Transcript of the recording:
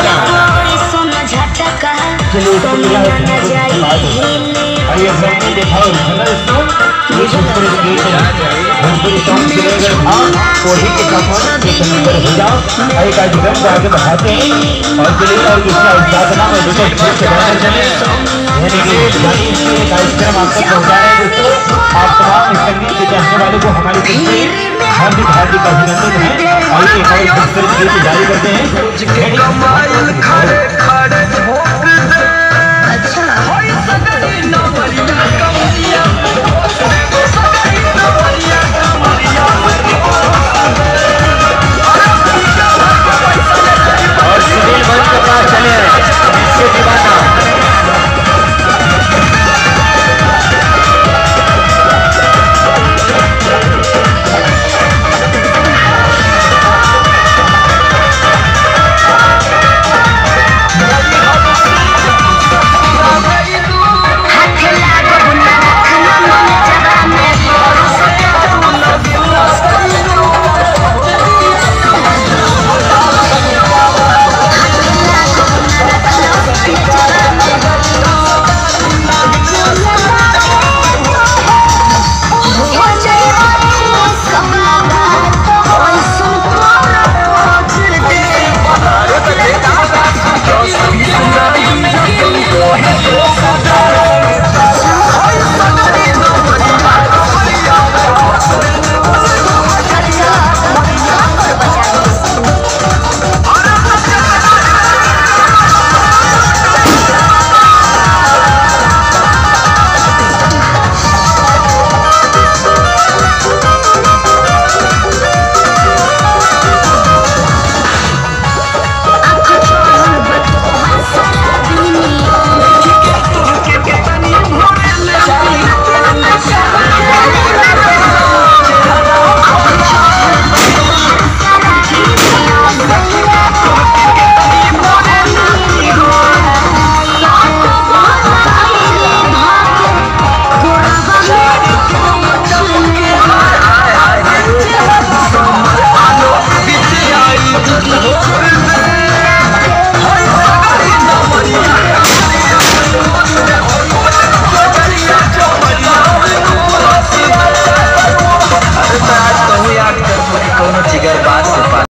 दीवाना। चलिए आइए हमने देखा भोजपुरी सॉन्ग था कोठी के कमर एक नंबर हो जाओ एक कार्यक्रम को आगे बढ़ाते हैं और चलिए और दूसरा साधना में दूसरे खेल से बढ़ा चले यानी कि जानी इसके कार्यक्रम आप तक पहुँचा रहे हैं दोस्तों। आप तमाम संगीत के चाहने वालों को हमारी तरफ से हार्दिक हार्दिक अभिनंदन है। आइए एक और गीत जारी करते हैं। जिगर बात